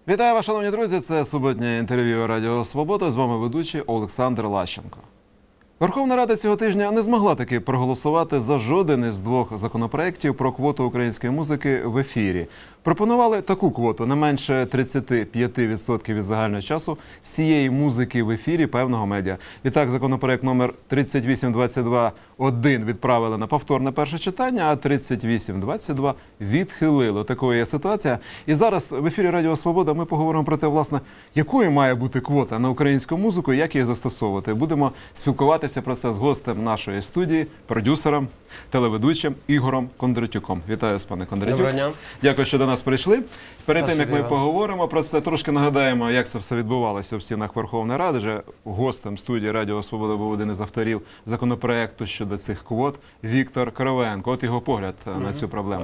Вітаю вас, шановні друзі! Це суботнє інтерв'ю Радіо Свобода. З вами ведучий Олександр Лащенко. Верховна Рада цього тижня не змогла таки проголосувати за жоден із двох законопроєктів про квоту української музики в ефірі. Пропонували таку квоту – не менше 35% від загального часу всієї музики в ефірі певного медіа. Відтак, законопроєкт номер 3822-1 відправили на повторне перше читання, а 3822 відхилили. Такою є ситуація. І зараз в ефірі Радіо Свобода ми поговоримо про те, власне, якою має бути квота на українську музику, як її застосовувати. Будемо спілкуватися про це з гостем нашої студії, продюсером, телеведучим Ігорем Кондратюком. Вітаю вас, пане Кондратюк. Доброго дня. Дякую, що до нас прийшли. Перед тим, як ми поговоримо про це, трошки нагадаємо, як це все відбувалося в стінах Верховної Ради. Вже гостем студії Радіо Свобода був один із авторів законопроекту щодо цих квот Віктор Кривенко. От його погляд на цю проблему.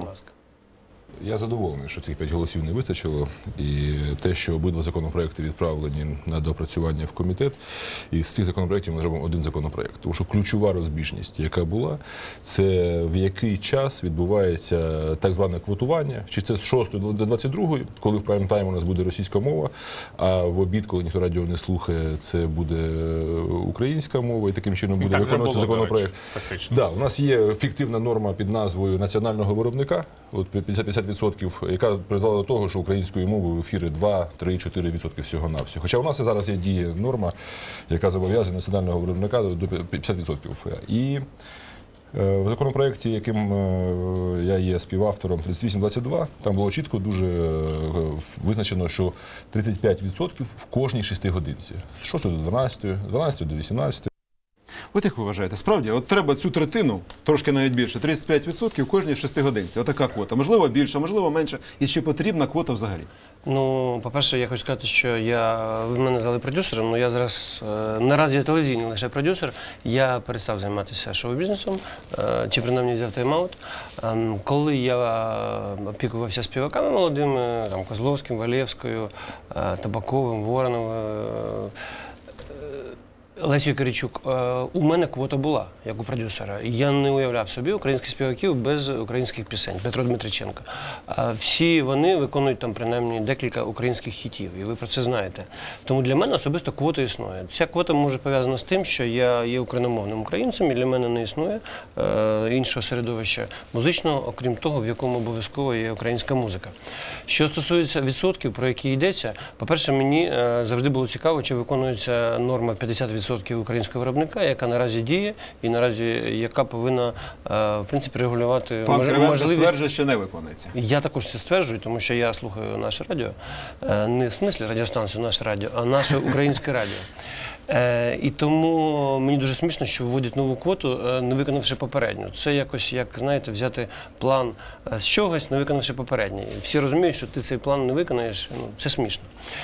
Я задоволений, що цих 5 голосів не вистачило, і те, що обидва законопроекти відправлені на доопрацювання в комітет, і з цих законопроектів ми зробимо один законопроект. Тому що ключова розбіжність, яка була, це в який час відбувається так зване квотування, чи це з 6 до 22, коли в прайм-тайм у нас буде російська мова, а в обід, коли ніхто радіо не слухає, це буде українська мова, і таким чином буде виконуватися законопроект. Да, у нас є фіктивна норма під назвою національного виробника, от 50%, яка призвела до того, що українською мовою в ефірі 2, 3, 4% всього-навсього. Хоча у нас зараз є діє норма, яка зобов'язує національного виробника до 50%. І в законопроекті, яким я є співавтором, 3822, там було чітко дуже визначено, що 35% в кожній 6 годинці. З 6 до 12, з 12 до 18. От як ви вважаєте, справді, от треба цю третину, трошки навіть більше, 35% кожній 6 годинці. Отака квота. Можливо, більше, можливо, менше. І чи потрібна квота взагалі? Ну, по-перше, я хочу сказати, що ви мене назвали продюсером, але я зараз, наразі я телевізійний лише продюсер, я перестав займатися шоу-бізнесом, чи принаймні взяв тайм-аут. Коли я опікувався співаками молодими, там, Козловським, Валєвською, Табаковим, Вороновим, Лесією Киричук, у мене квота була, як у продюсера. Я не уявляв собі українських співаків без українських пісень. Петро Дмитриченко. Всі вони виконують там принаймні декілька українських хітів, і ви про це знаєте. Тому для мене особисто квота існує. Ця квота може пов'язана з тим, що я є україномовним українцем, і для мене не існує іншого середовища музичного, окрім того, в якому обов'язково є українська музика. Що стосується відсотків, про які йдеться, по-перше, мені завжди було цікаво, чи виконується норма 50% українського виробника, яка наразі діє і наразі яка повинна, в принципі, регулювати можливість. Пан Кривенко стверджує, що не виконується. Я також це стверджую, тому що я слухаю наше радіо, не в смислі радіостанцію «Наше радіо», а наше українське радіо. І тому мені дуже смішно, що вводять нову квоту, не виконавши попередню. Це якось, як, знаєте, взяти план з чогось, не виконавши попередній. Всі розуміють, що ти цей план не виконаєш, це смішно.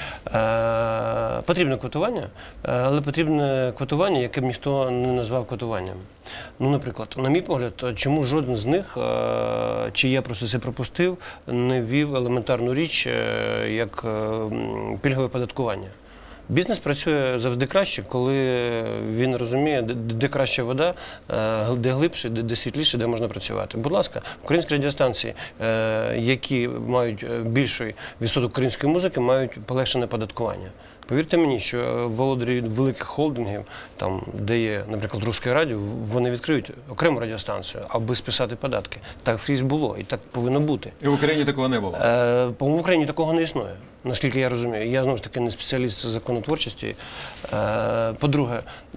Потрібне квотування, але потрібне квотування, яке б ніхто не назвав квотуванням. Ну, наприклад, на мій погляд, чому жоден з них, чи я просто це пропустив, не ввів елементарну річ, як пільгове податкування. Бізнес працює завжди краще, коли він розуміє, де краща вода, де глибше, де світліше, де можна працювати. Будь ласка, українські радіостанції, які мають більший відсоток української музики, мають полегшене податкування. Повірте мені, що володарі великих холдингів, там, де є, наприклад, Русське радіо, вони відкриють окрему радіостанцію, аби списати податки. Так скрізь було і так повинно бути. І в Україні такого не було? По-моєму, в Україні такого не існує, наскільки я розумію. Я, знову ж таки, не спеціаліст з законотворчості. По-друге,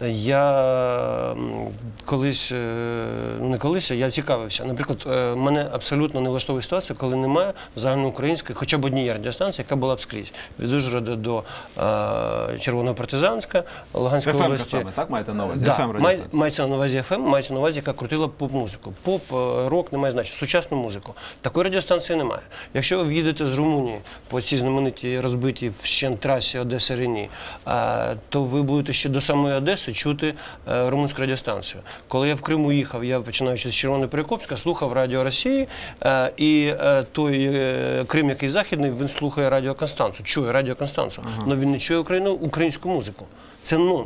я колись, не колись, я цікавився. Наприклад, мене абсолютно не влаштовує ситуація, коли немає загальноукраїнської, хоча б однієї радіостанції, яка була б скрізь. Від Ужгорода до Червонопартизанська, Луганської області. саме, так маєте на увазі? Да, мається на увазі FM, мається на увазі, яка крутила поп-музику. Поп, рок, немає значення, сучасну музику. Такої радіостанції немає. Якщо ви в'їдете з Румунії по цій знамениті розбитій вщент трасі Одеса-Рені, то ви будете ще до самої Одеси чути румунську радіостанцію. Коли я в Криму їхав, я, починаючи з Червоно-Перекопська, слухав Радіо Росії, і той Крим, який західний, він слухає Радіо Констанцу, чує Радіо Констанцу. Але він не чує українську музику. Це нонсенс.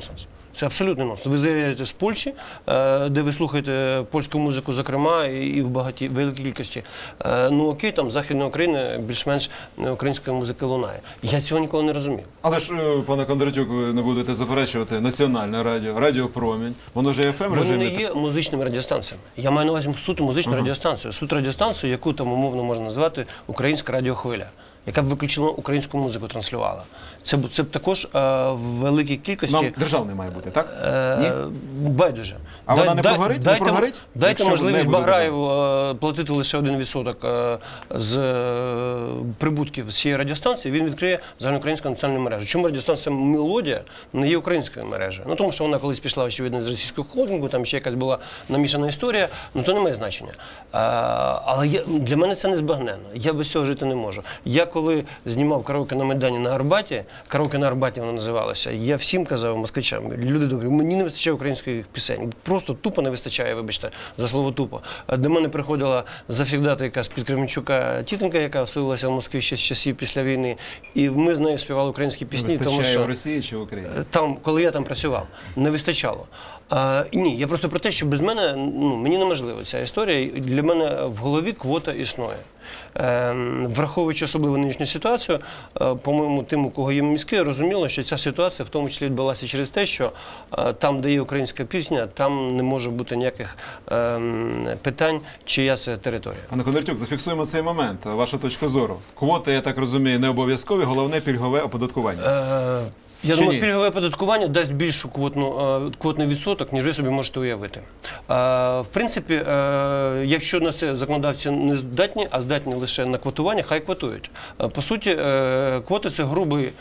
Це абсолютний нонсенс. Ви заїжджаєте з Польщі, де ви слухаєте польську музику, зокрема, і в великій кількості. Ну окей, там з Західної України більш-менш української музики лунає. Я цього ніколи не розумів. Але ж, пане Кондратюк, ви не будете заперечувати, національне радіо, Радіо Промінь, воно ж є FM Вони режимі. не є музичними радіостанціями. Я маю на увазі суто музичну радіостанцію. Суто радіостанцію, яку там умовно можна назвати «Українська радіохвиля», яка б виключно українську музику транслювала. Це б також в великій кількості... Нам державний має бути, так? Ні? Байдуже. А вона не прогорить? Не прогорить? Дайте Якщо можливість не буде Баграєву платити лише 1% з прибутків з цієї радіостанції, він відкриє загальноукраїнську національну мережу. Чому радіостанція «Мелодія» не є українською мережею? Ну, тому що вона колись пішла, очевидно, з російського холдингу, там ще якась була намішана історія, ну то не має значення. Але для мене це незбагненно. Я без цього жити не можу. Я коли знімав караоке на Майдані на Арбаті, караоке на Арбаті воно називалося, я всім казав москвичам, люди добрі, мені не вистачає українських пісень. Просто тупо не вистачає, вибачте, за слово тупо. До мене приходила завсігдатайка з-під Кременчука тітонька, яка оселилася в Москві ще з часів після війни, і ми з нею співали українські пісні. Вистачає тому що в Росії чи в Україні? там, коли я там працював, не вистачало. Ні, я просто про те, що без мене, мені неможливо ця історія. Для мене в голові квота існує. Враховуючи особливо нинішню ситуацію, по-моєму, тим, у кого є мізки, розуміло, що ця ситуація в тому числі відбулася через те, що там, де є українська пісня, там не може бути ніяких питань, чия це територія. Пане Кондратюк, зафіксуємо цей момент. Ваша точка зору. Квоти, я так розумію, не обов'язкові, головне пільгове оподаткування. Я Чи думаю, ні? пільгове оподаткування дасть більшу квотний відсоток, ніж ви собі можете уявити. В принципі, якщо на це законодавці не здатні, а здатні лише на квотування, хай квотують. По суті, квоти – це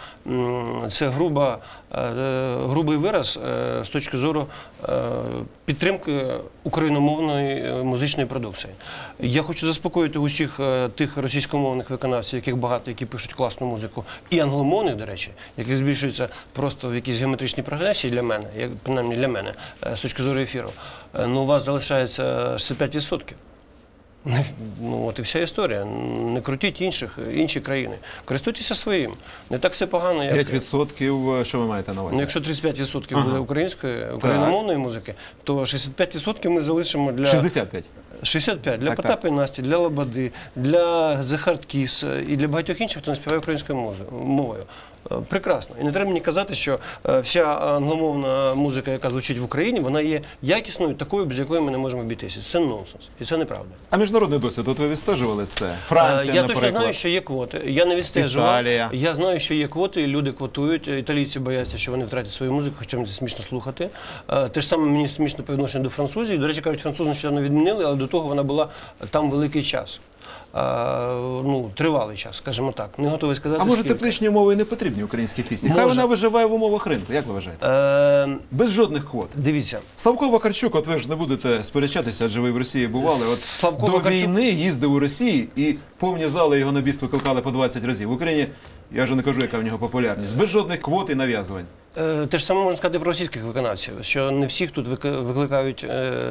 грубий вираз з точки зору підтримки україномовної музичної продукції. Я хочу заспокоїти усіх тих російськомовних виконавців, яких багато, які пишуть класну музику, і англомовних, до речі, яких збільшується просто в якійсь геометричній прогресії для мене, принаймні для мене, з точки зору ефіру. Ну, у вас залишається 65%. Ну, от і вся історія. Не крутіть інші країни. Користуйтеся своїм. Не так все погано, як... 5%, що ви маєте на увазі? Ну, якщо 35% буде україномовної музики, то 65% ми залишимо для... 65%. 65 для Так, Потапа і Насті, для Лободи, для The Hard Kiss і для багатьох інших, хто не співає українською мовою. Прекрасно. І не треба мені казати, що вся англомовна музика, яка звучить в Україні, вона є якісною, такою, без якої ми не можемо обійтися. Це нонсенс. І це неправда. А міжнародний досвід, от ви відстежували це? Франція, Я наприклад. точно знаю, що є квоти. Я не відстежував. Італія. Я знаю, що є квоти, і люди квотують. Італійці бояться, що вони втратять свою музику, хоча мені це смішно слухати. Те ж саме мені смішно по відношенню до французів. До речі, кажуть, французи нещодавно відмінили, але до того вона була там великий час. Тривалий час, скажімо так. Не готовий сказати, А може скільки. тепличні умови і не потрібні українській пісні? Хай Може. вона виживає в умовах ринку, як ви вважаєте? Без жодних квот. Дивіться. Славко Вакарчук, от ви ж не будете сперечатися, адже ви в Росії бували. От Славко до Вакарчук- війни їздив у Росії і повні зали його на біс викликали по 20 разів. В Україні, я вже не кажу, яка в нього популярність. Без жодних квот і нав'язувань. Те ж саме можна сказати про російських виконавців, що не всіх тут викликають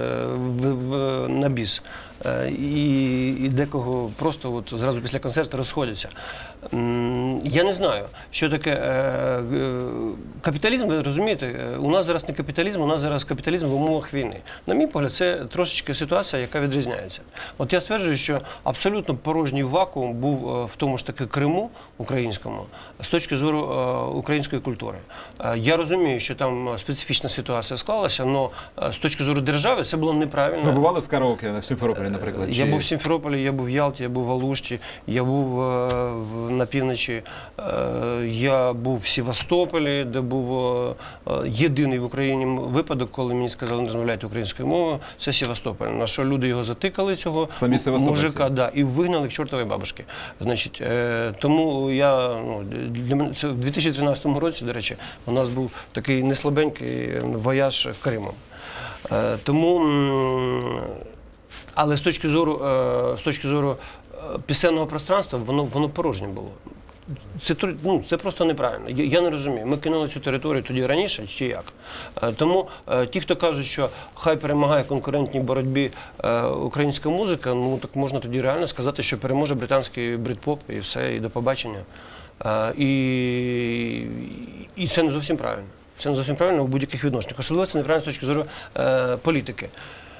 на біс. І декого просто от зразу після концерту розходяться. Я не знаю, що таке капіталізм, ви розумієте, у нас зараз не капіталізм, у нас зараз капіталізм в умовах війни. На мій погляд, це трошечки ситуація, яка відрізняється. От я стверджую, що абсолютно порожній вакуум був в тому ж таки Криму українському з точки зору української культури. Я розумію, що там специфічна ситуація склалася, але з точки зору держави це було неправильно. Ви бували з караоке в Сімферополі, наприклад? Я був в Сімферополі, я був в Ялті, я був в Алушті, я був на півночі, я був в Севастополі, де був єдиний в Україні випадок, коли мені сказали, не розмовляйте українською мовою, це Севастополь. На що люди його затикали, цього Самі севастопольці? мужика, да, і вигнали к чортовій бабушки. Значить, тому я, для мене, це в 2013 році, до речі, у нас був такий неслабенький вояж Кримом. Тому... Але з точки зору пісенного пространства, воно порожнє було. Це просто неправильно. Я не розумію. Ми кинули цю територію тоді раніше, чи як? Тому ті, хто кажуть, що хай перемагає в конкурентній боротьбі українська музика, ну так можна тоді реально сказати, що переможе британський брит-поп і все, і до побачення. І це не зовсім правильно. Це не зовсім правильно у будь-яких відношеннях. Особливо це неправильно з точки зору політики.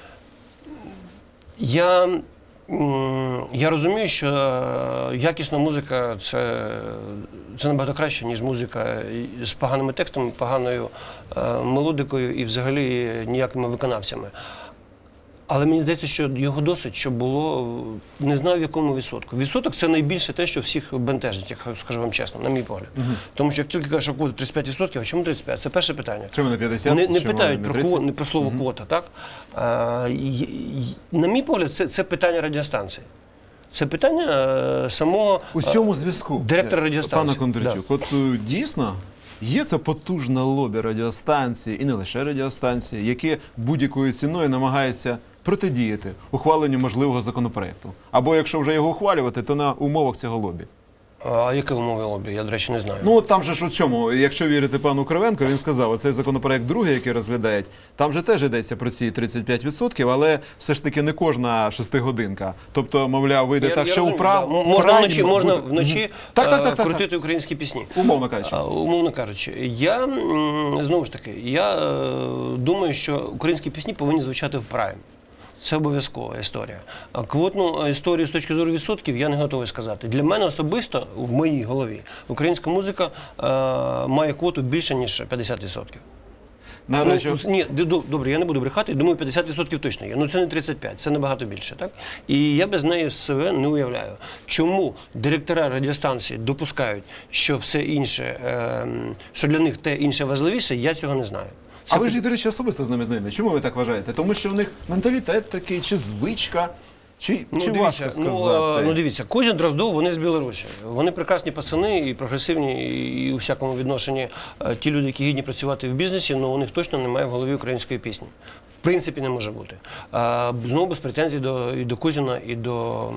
Я розумію, що якісна музика – це набагато краще, ніж музика з поганими текстами, поганою мелодикою і взагалі ніякими виконавцями. Але мені здається, що його досить, щоб було, не знаю в якому відсотку. Відсоток – це найбільше те, що всіх бентежить, як скажу вам чесно, на мій погляд. Тому що як тільки кажеш, що квота 35%, а чому 35%? Це перше питання. Чому не 50%? Не питають про слово квота, так? На мій погляд, це питання радіостанції. Це питання самого У цьому зв'язку, директора радіостанції. Пане Кондратюк, от дійсно є це потужне лобі радіостанції, і не лише радіостанції, які будь-якою ціною намагаються протидіяти ухваленню можливого законопроекту. Або якщо вже його ухвалювати, то на умовах цього лобі. А які умови лобі? Я, до речі, не знаю. Ну, от там же ж у чому, якщо вірити пану Кривенко, він сказав, оцей законопроект другий, який розглядають, там же теж йдеться про ці 35%, але все ж таки не кожна шестигодинка. Тобто, мовляв, вийде так, що управ... Можна вночі крутити українські пісні. Умовно кажучи. Умовно кажучи. Я, знову ж таки, думаю, що українські пісні повинні звучати в прайм. Це обов'язкова історія. А квотну історію з точки зору відсотків я не готовий сказати. Для мене особисто, в моїй голові, українська музика має квоту більше, ніж 50%. Ні, добре, я не буду брехати, думаю, 50% точно є. Ну це не 35%, це набагато більше, так? І я без неї себе не уявляю. Чому директора радіостанції допускають, що все інше, що для них те інше важливіше, я цього не знаю. А ви ж, до речі, особисто з ними знайомі. Чому ви так вважаєте? Тому що в них менталітет такий, чи звичка, чи важко сказати? Ну дивіться, Кузя, Дроздов, вони з Білорусі. Вони прекрасні пацани і прогресивні, і у всякому відношенні ті люди, які гідні працювати в бізнесі, але у них точно немає в голові української пісні. В принципі, не може бути. Знову без претензій і до Кузіна, і до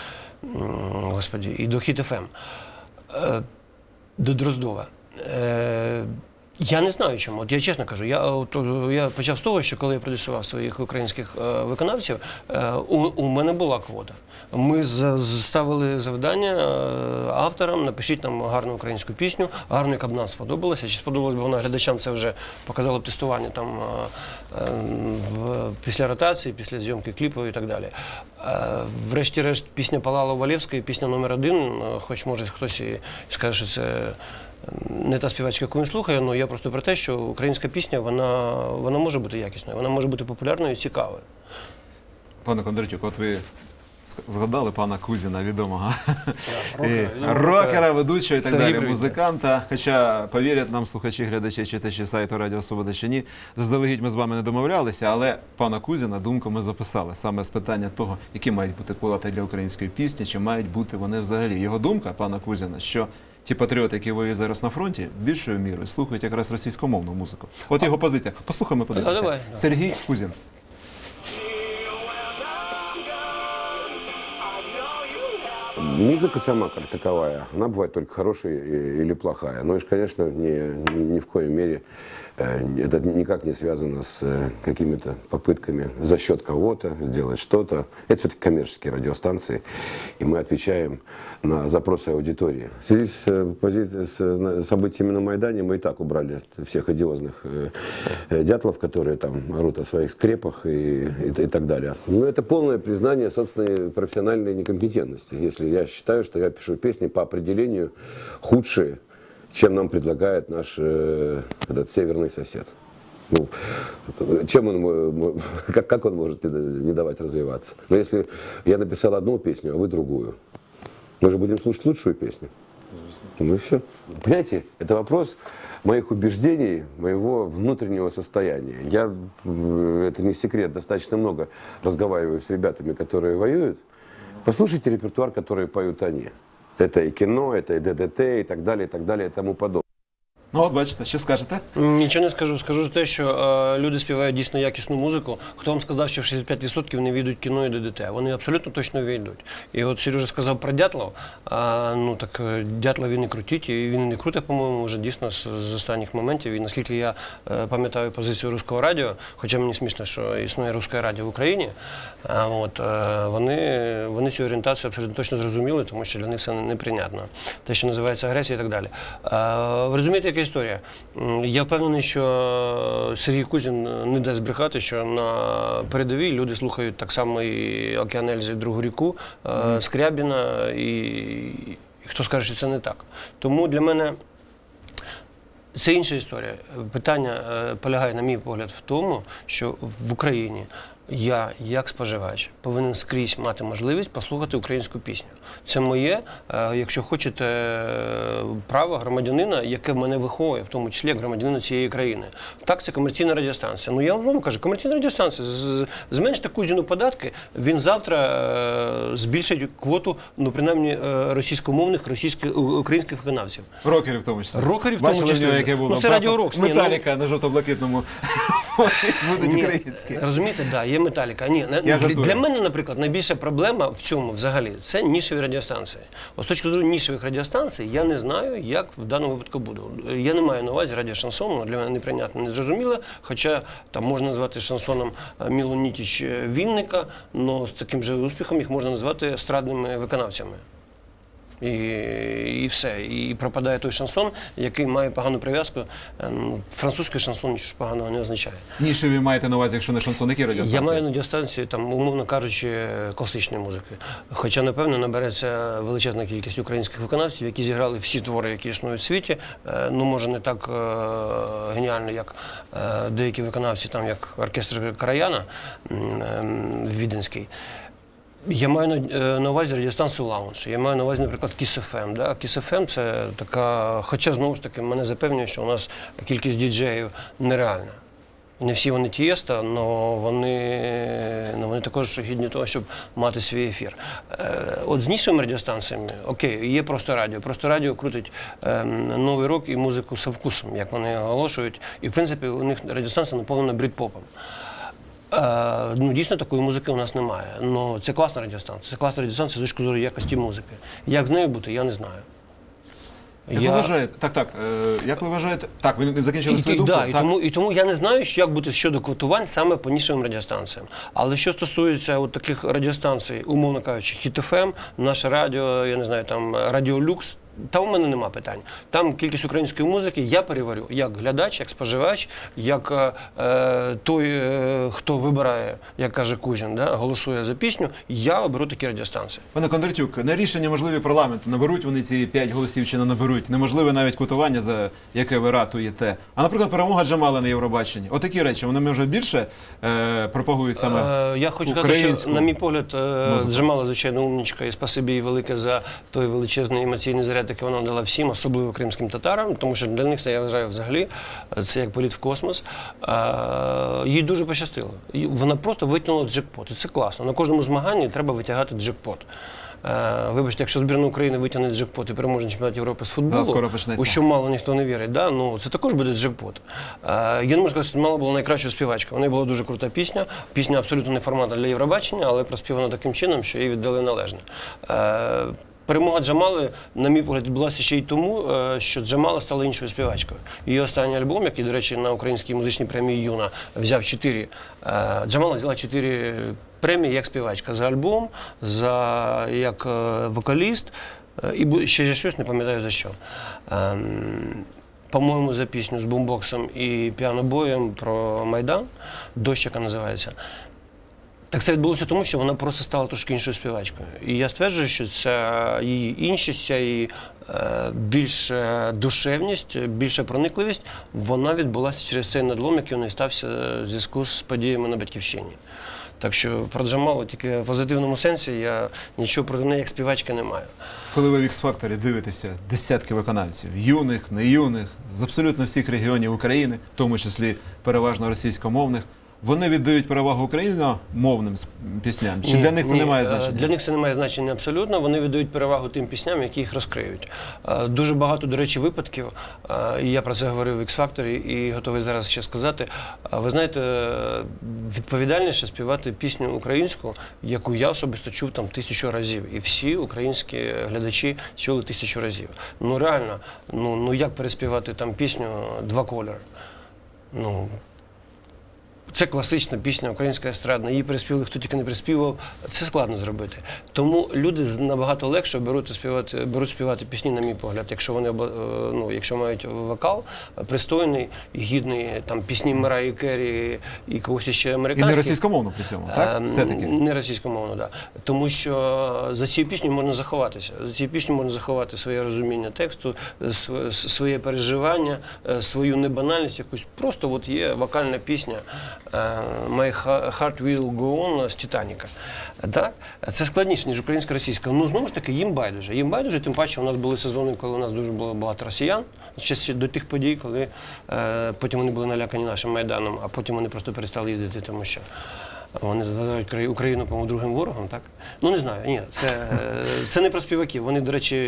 Хіт ФМ. До Дроздова. Я не знаю чому. От я чесно кажу, я почав з того, що коли я продюсував своїх українських виконавців, у мене була квота. Ми ставили завдання авторам, напишіть нам гарну українську пісню, гарну, яка б нам сподобалася. Чи сподобалась б вона глядачам, це вже показало б тестування там, після ротації, після зйомки кліпу і так далі. Врешті-решт, пісня Палала Валєвської, пісня номер 1, хоч може хтось і скаже, що це не та співачка, яку він слухає, але я просто про те, що українська пісня, вона може бути якісною, вона може бути популярною і цікавою. Пане Кондратюк, от ви згадали пана Кузіна, відомого рокера, ведучого і так далі, музиканта. Хоча, повірять нам слухачі, глядачі, читачі сайту Радіо Свобода чи ні, заздалегідь ми з вами не домовлялися, але пана Кузіна думку ми записали саме з питання того, які мають бути квоти для української пісні, чи мають бути вони взагалі. Його думка, пана Кузіна, що ті патріоти, які воюють зараз на фронті, більшою мірою слухають якраз російськомовну музику. От його позиція. Послухаємо, подивимося. Сергій Кузін. Музыка сама как таковая, она бывает только хорошая или плохая. Но, конечно, ни в коей мере это никак не связано с какими-то попытками за счет кого-то сделать что-то. Это все-таки коммерческие радиостанции, и мы отвечаем на запросы аудитории. В связи с событиями на Майдане мы и так убрали всех одиозных дятлов, которые там орут о своих скрепах и так далее. Но это полное признание собственной профессиональной некомпетентности, если я считаю, что я пишу песни по определению худшие, чем нам предлагает наш этот северный сосед. Ну, как он может не давать развиваться? Но если я написал одну песню, а вы другую, мы же будем слушать лучшую песню. Ну и все. Понимаете, это вопрос моих убеждений, моего внутреннего состояния. Это не секрет, достаточно много разговариваю с ребятами, которые воюют. Послушайте репертуар, который поют они. Это и кино, это и ДДТ, и так далее, и тому подобное. Ну от бачите, що скажете? Нічого не скажу. Скажу те, що люди співають дійсно якісну музику. Хто вам сказав, що в 65% не війдуть кіно і ДДТ? Вони абсолютно точно війдуть. І от Сережа сказав про Дятлов. Ну так Дятла він і крутить, і він і не крутить, по-моєму, вже дійсно з останніх моментів. І наскільки я пам'ятаю позицію Руського радіо, хоча мені смішно, що існує Руське радіо в Україні, вони цю орієнтацію абсолютно точно зрозуміли, тому що для них це неприйнятно. Те, що називається агресія і так далі. Ви розумієте, історія. Я впевнений, що Сергій Кузін не дасть збрехати, що на передовій люди слухають так само і «Океан Ельзи», «Другу ріку», Скрябіна, і хто скаже, що це не так. Тому для мене це інша історія. Питання полягає, на мій погляд, в тому, що в Україні я, як споживач, повинен скрізь мати можливість послухати українську пісню. Це моє, якщо хочете, право громадянина, яке в мене виховує, в тому числі як громадянина цієї країни. Так, це комерційна радіостанція. Ну, я вам кажу, комерційна радіостанція. Зменште Кузіну податки, він завтра збільшить квоту, ну, принаймні, російськомовних, українських виконавців. Рокерів в тому числі. Рокерів в тому числі. Бачили, яке було? Ну, це Радіо Рокс. Металіка на жовто-блакитному будуть українські. Розумієте, так, є Металіка. Ні, для мене, наприклад, найбільша проблема в цьому взагалі – це нішеві радіостанції. Ось з точки зору нішевих радіостанцій я не знаю, як в даному випадку буде. Я не маю на увазі радіошансону, для мене неприйнятно, незрозуміло, хоча там можна назвати шансоном Мілу Нітіч Вінника, але з таким же успіхом їх можна назвати естрадними виконавцями. І все. І пропадає той шансон, який має погану прив'язку. Французький шансон нічого поганого не означає. Нішеві маєте на увазі, якщо не шансон, які радіостанції? Я маю радіостанції, там, умовно кажучи, класичної музики. Хоча, напевно, набереться величезна кількість українських виконавців, які зіграли всі твори, які існують в світі. Ну, може, не так геніально, як деякі виконавці, там, як оркестр Караяна віденський. Я маю на увазі радіостанцію «Лаунж», я маю на увазі, наприклад, Kiss FM. Да? Kiss FM – це така, хоча, знову ж таки, мене запевнює, що у нас кількість діджеїв нереальна. Не всі вони Тієста, але вони також гідні того, щоб мати свій ефір. От з нішевими радіостанціями, окей, є «Просто радіо». «Просто радіо» крутить новий рок і музику з вкусом, як вони оголошують. І, в принципі, у них радіостанція наповнена брит-попом. Ну, дійсно, такої музики у нас немає. Но це класна радіостанція. Це класна радіостанція з точки зору якості музики. Як з нею бути, я не знаю. Як ви вважаєте? Як ви вважаєте? Так, ви закінчили свою думку? І тому я не знаю, як бути щодо квотувань саме по нішевим радіостанціям. Але що стосується от таких радіостанцій, умовно кажучи, Хіт ФМ, Наше радіо, я не знаю, там Радіо Люкс, там у мене нема питань. Там кількість української музики я переварю як глядач, як споживач, як той, хто вибирає, як каже Кузін, да, голосує за пісню, я оберу такі радіостанції. Пане Кондратюк, на рішення можливі парламенту, наберуть вони ці 5 голосів чи не наберуть, неможливе навіть квотування, за яке ви ратуєте. А, наприклад, перемога Джамала на Євробаченні. Отакі речі, вони може більше пропагують саме я хочу сказати, що, на мій погляд, Джамала, звичайно, умнічка, і спасибі їй велике за той величезний емоційний заряд, який вона дала всім, особливо кримським татарам, тому що для них це, я вважаю, взагалі, це як політ в космос. Їй дуже пощастило. Вона просто витягнула джекпот, і це класно. На кожному змаганні треба витягати джекпот. Вибачте, якщо збірна України витягне джекпот і переможе на чемпіонаті Європи з футболу, у що мало ніхто не вірить, да? Ну, це також буде джекпот. Я не можу сказати, що Мала була найкращою співачкою. У неї була дуже крута пісня. Пісня абсолютно не форматна для Євробачення, але проспівана таким чином, що їй віддали належне. Перемога Джамали, на мій погляд, відбулася ще й тому, що Джамала стала іншою співачкою. Її останній альбом, який, до речі, на Українській музичній премії «Юна» взяв 4, Джамала взяла 4 премії як співачка. За альбом, як вокаліст, і ще щось, не пам'ятаю за що. По-моєму, за пісню з бумбоксом і піанобоєм про Майдан, «Дощ», яка називається. Так це відбулося тому, що вона просто стала трошки іншою співачкою. І я стверджую, що ця її іншість, ця її більша душевність, більша проникливість, вона відбулася через цей надлом, який у неї стався в зв'язку з подіями на Батьківщині. Так що про Джамалу тільки в позитивному сенсі я нічого проти неї як співачки не маю. Коли ви в X-Factor дивитеся десятки виконавців, юних, не юних, з абсолютно всіх регіонів України, в тому числі переважно російськомовних, вони віддають перевагу україномовним пісням? Чи для них це не має значення? Для них це не має значення абсолютно. Вони віддають перевагу тим пісням, які їх розкриють. Дуже багато, до речі, випадків, і я про це говорив в X-Factor і готовий зараз ще сказати. Ви знаєте, відповідальніше співати пісню українську, яку я особисто чув там 1000 разів. І всі українські глядачі чули 1000 разів. Ну реально, ну як переспівати там пісню «Два кольори»? Ну, це класична пісня, українська естрадна, її переспівали, хто тільки не переспівав, це складно зробити. Тому люди набагато легше беруть співати пісні, на мій погляд, якщо вони якщо мають вокал пристойний і гідний, там пісні Марайї Керрі і когось ще І американських. не російськомовну при цьому, так? Все-таки. Не російськомовно, так. Тому що за цією піснею можна заховатися. За цією піснею можна заховати своє розуміння тексту, своє переживання, свою небанальність якусь. Просто от є вокальна пісня «My Heart Will Go On» з «Титаніка». Так? Це складніше, ніж українська-російська. Ну, знову ж таки, їм байдуже. Їм байдуже, тим паче у нас були сезони, коли у нас дуже було багато росіян, ще до тих подій, коли потім вони були налякані нашим Майданом, а потім вони просто перестали їздити, тому що вони вважають Україну, по-моєму, другим ворогом, так? Ну, не знаю, ні, це не про співаків. Вони,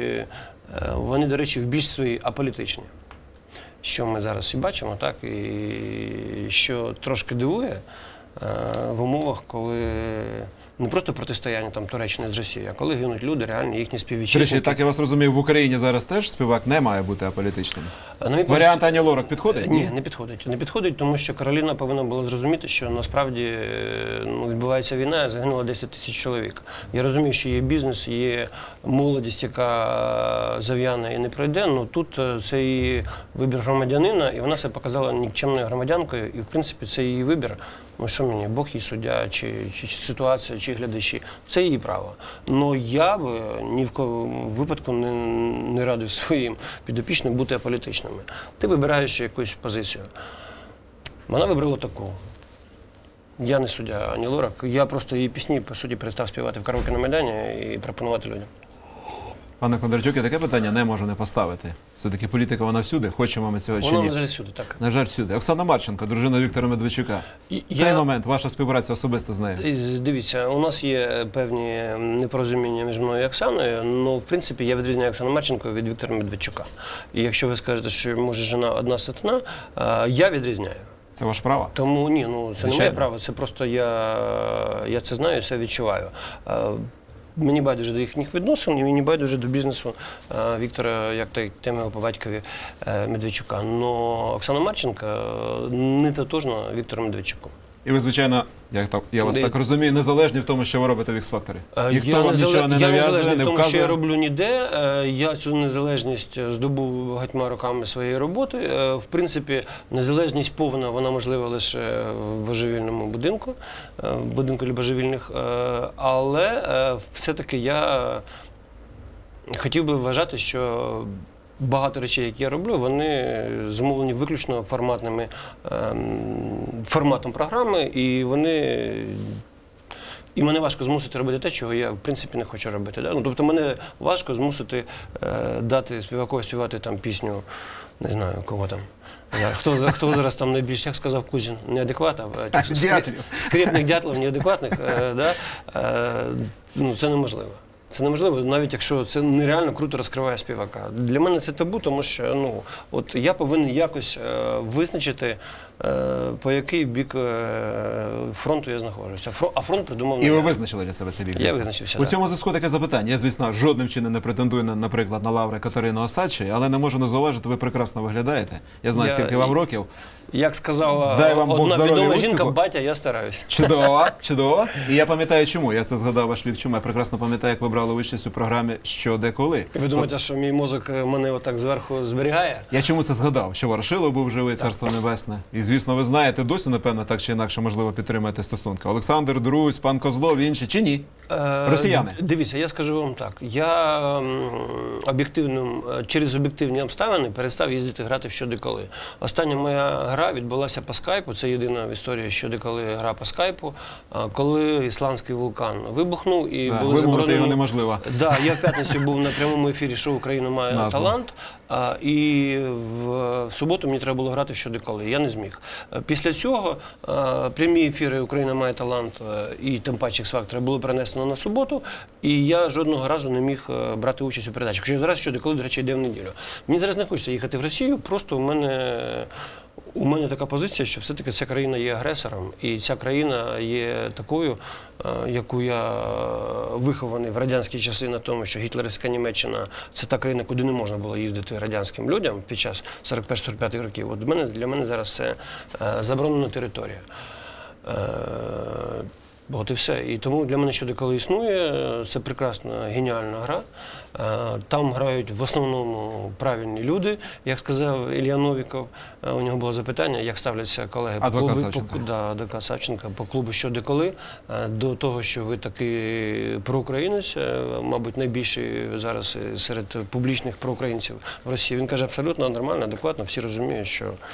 до речі, в більш свої аполітичні. Що ми зараз і бачимо, так, і що трошки дивує в умовах, коли не просто протистояння там Туреччини з Росією, а коли гинуть люди, реально їхні співвітчизники. До речі, так я вас розумію, в Україні зараз теж співак не має бути аполітичним? Варіант Ані Лорак підходить? Ні, не підходить. Не підходить, тому що Кароліна повинна була зрозуміти, що насправді відбувається війна, загинуло 10 тисяч чоловік. Я розумію, що є бізнес, є молодість, яка зав'яне і не пройде, але тут це її вибір громадянина, і вона себе показала нікчемною громадянкою, і в принципі це її вибір. Ну що мені, Бог її суддя, чи ситуація, чи глядачі. Це її право. Але я б ні в якому випадку не радив своїм підопічним бути аполітичними. Ти вибираєш якусь позицію. Вона вибрала таку. Я не суддя Ані Лорак. Я просто її пісні, по суті, перестав співати в караоке на Майдані і пропонувати людям. Пане Кондратюк, я таке питання не можу не поставити. Все-таки політика, вона всюди, хочемо ми цього чи ні. Вона, на жаль, всюди, так. На жаль, всюди. Оксана Марченко, дружина Віктора Медведчука. Цей момент, ваша співпраця особисто з нею? Дивіться, у нас є певні непорозуміння між мною і Оксаною, але, в принципі, я відрізняю Оксану Марченко від Віктора Медведчука. І якщо ви скажете, що, може, жена одна сатана, я відрізняю. Це ваше право? Тому, ні, це не моє право, це просто я це знаю, це відчуваю. Мені байдуже до їхніх відносин, і мені байдуже до бізнесу Віктора, як теми його по батькові Медведчука. Але Оксана Марченко не тотожна Віктору Медведчуку. І ви, звичайно, я вас так розумію, незалежні в тому, що ви робите в X-Factor. Ніхто вам нічого не нав'язує, не вказує? Я незалежний в тому, що я роблю ніде. Я цю незалежність здобув багатьма роками своєї роботи. В принципі, незалежність повна, вона можлива лише в божевільному будинку, в будинку для божевільних. Але все-таки я хотів би вважати, що багато речей, які я роблю, вони зумовлені виключно форматом програми, і мене важко змусити робити те, чого я, в принципі, не хочу робити. Да? Тобто мене важко змусити дати співакові співати там пісню, не знаю, кого там. Хто зараз там найбільше, як сказав Кузін, неадекватів, скрєпних дятлів, неадекватних, це неможливо. Це неможливо, навіть якщо це нереально круто розкриває співака. Для мене це табу, тому що я повинен якось визначити, по який бік фронту я знаходжуся. А фронт придумав не я. І ви визначили для себе цей бік? Я визначився, у цьому зв'язку таке запитання. Я, звісно, жодним чином не претендую, наприклад, на лаври Катерини Осадчої, але не можу не зауважити, ви прекрасно виглядаєте. Я знаю, скільки вам років. Як сказала одна відома жінка, батя, я стараюсь. Чудово, чудово. І я пам'ятаю, чому. Я це згадав ваш вік, чому. Я прекрасно пам'ятаю, як ви брали участь у програмі «Що, де, коли». Ви думаєте, що мій мозок мене отак зверху зберігає? Я чому це згадав? Що Ворошилов був живий, царство небесне. І, звісно, ви знаєте, досі, напевно, так чи інакше, можливо, підтримуєте стосунки. Олександр Друзь, пан Козлов, інші, чи ні? Росіяни. Дивіться, я скажу вам так. Я через об'єктивні обставини перестав їздити грати в «Що, де, коли». Остання моя гра відбулася по скайпу, це єдина в історії «Що, де, коли» гра по скайпу, коли ісландський вулкан вибухнув і були заборонені... його неможливо. Так, я в п'ятницю був на прямому ефірі шоу «Україна має талант», і в суботу мені треба було грати в «Що, де, коли». Я не зміг. Після цього прямі ефіри «Україна має талант» і тим паче «X-Factor» було перенесено на суботу, і я жодного разу не міг брати участь у передачі. Хоча зараз «Що, де, коли», до речі, йде в неділю. Мені зараз не хочеться їхати в Росію, просто у мене така позиція, що все-таки ця країна є агресором, і ця країна є такою, яку я вихований в радянські часи на тому, що гітлерівська Німеччина – це та країна, куди не можна було їздити радянським людям під час 41-45 років. От для мене зараз це заборонена територія. От і все. І тому для мене «Що де коли» існує, це прекрасна, геніальна гра. Там грають в основному правильні люди, як сказав Ілля Новіков. У нього було запитання, як ставляться колеги по Адвокат клубу, Савченко. адвокат Савченко, по клубу «Що де коли», до того, що ви такий проукраїнець, мабуть, найбільший зараз серед публічних проукраїнців в Росії. Він каже, абсолютно нормально, адекватно, всі розуміють,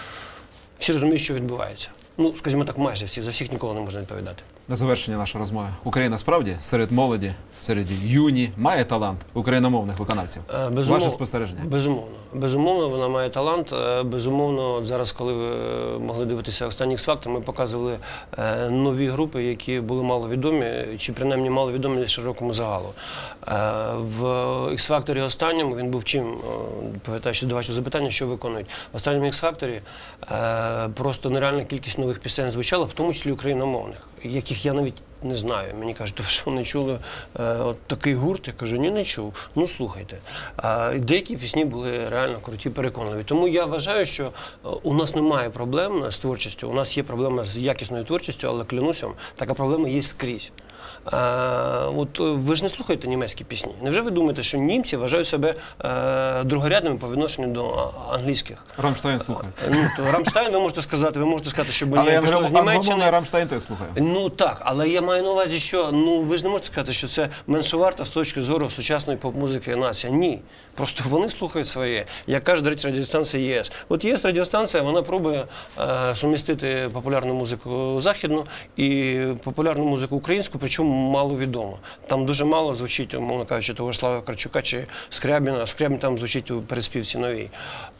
що відбувається. Ну, скажімо так, майже всі, за всіх ніколи не можна відповідати. На завершення нашої розмови. Україна справді серед молоді, серед юні має талант україномовних виконавців? Ваше спостереження? Безумовно. Безумовно, вона має талант. Безумовно, от зараз, коли ви могли дивитися останній X-Factor, ми показували нові групи, які були маловідомі, чи принаймні маловідомі широкому загалу. В X-Factor останньому він був чим? Повертаючись до вашого запитання, що виконують. В останньому X-Factor просто нереальна кількість нових пісень звучала, в тому числі україномовних, яких я навіть не знаю. Мені кажуть, ви що, не чули от такий гурт? Я кажу, ні, не чув. Ну, слухайте. Деякі пісні були реально круті, переконливі. Тому я вважаю, що у нас немає проблем з творчістю. У нас є проблема з якісною творчістю, але клянуся вам, така проблема є скрізь. От ви ж не слухаєте німецькі пісні. Невже ви думаєте, що німці вважають себе другорядними по відношенню до англійських? Рамштайн слухає. Ну, то Рамштайн ви можете сказати, що Але я пішло з Німеччини. англомовний Рамштайн теж слухаю. Ну так, але я маю на увазі, що ви ж не можете сказати, що це менше варта з точки зору сучасної поп-музики нація. Ні. Просто вони слухають своє. Як каже, до речі, радіостанція ЄС. От ЄС радіостанція, вона пробує сумістити популярну музику західну і популярну музику українську, причому маловідомо. Там дуже мало звучить, умовно кажучи, того ж Слави Карчука чи Скрябіна. Скрябін там звучить у переспівці новій.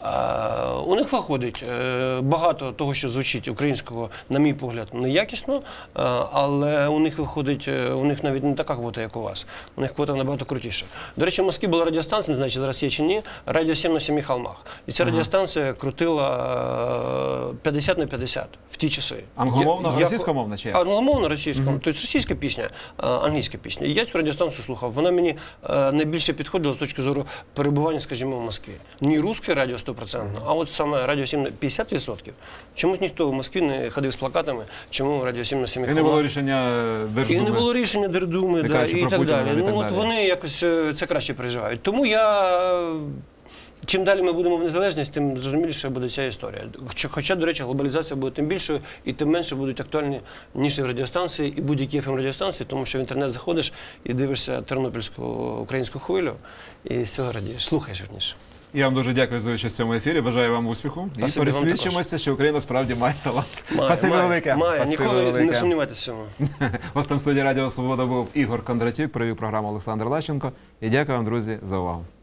У них виходить багато того, що звучить українського, на мій погляд, неякісно, але у них виходить, у них навіть не така квота, як у вас. У них квота набагато крутіша. До речі, в Москві була радіостанція, не знаю, чи зараз є чи ні, радіо 7 на 7 холмах. І ця радіостанція крутила 50 на 50 в ті часи. Англомовна, російськомовна чи як? Англомовна, російськомовна. Тобто російська пісня, англійська пісня. І я цю радіостанцію слухав. Вона мені найбільше підходила з точки зору перебування, скажімо, в Москві. Не русське радіо 100%, а от саме радіо 7 на 50%. Чомусь ніхто в Москві не ходив з плакатами, чому радіо 7 на 7 холмах. І не було рішення Держдуми. І не було рішення Держдуми, і так далі. Ну, от вони якось це краще переживають. Тому чим далі ми будемо в незалежність, тим зрозуміліше буде ця історія. Хоча, до речі, глобалізація буде тим більшою і тим менше будуть актуальні ніші в радіостанції і будь-які ФМ-радіостанції, тому що в інтернет заходиш і дивишся тернопільську українську хвилю і з цього радієш, слухаєш верніше. Я вам дуже дякую за участь в цьому ефірі. Бажаю вам успіху. І пересвідчимося, що Україна справді має талант. Спасибі велике. Має. Ніколи не сумнівайтеся в цьому. Гостем студії Радіо Свобода був Ігор Кондратюк, провів програму Олександр Лащенко. І дякую вам, друзі, за увагу.